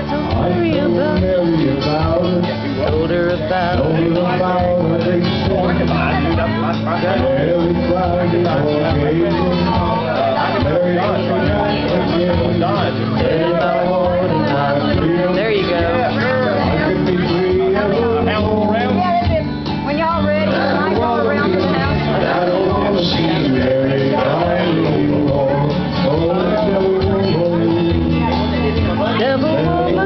told Mary about it. Told her about it. There you go. When y'all ready, I go around the house. Devil woman,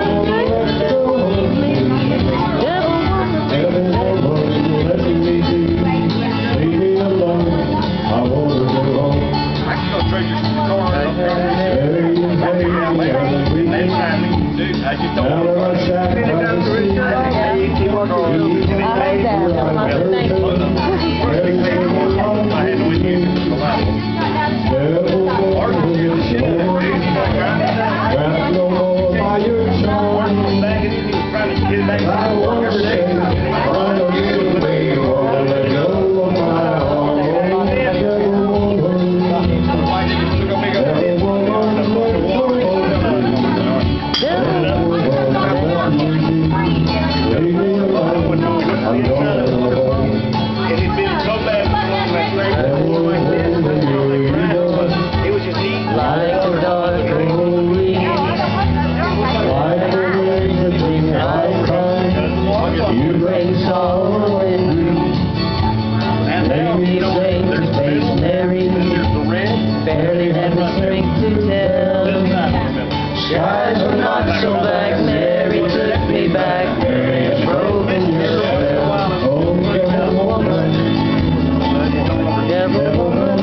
barely had the strength to tell. Skies were not so black, Mary took me back. Mary drove in your spell. Oh, devil woman, devil woman,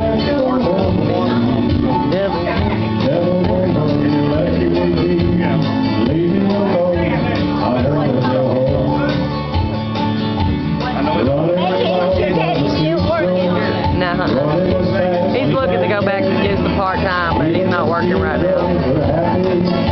devil woman, let me be. Leave me alone, I heard you home. Nah. He's looking to go back to just the part-time, but he's not working right now.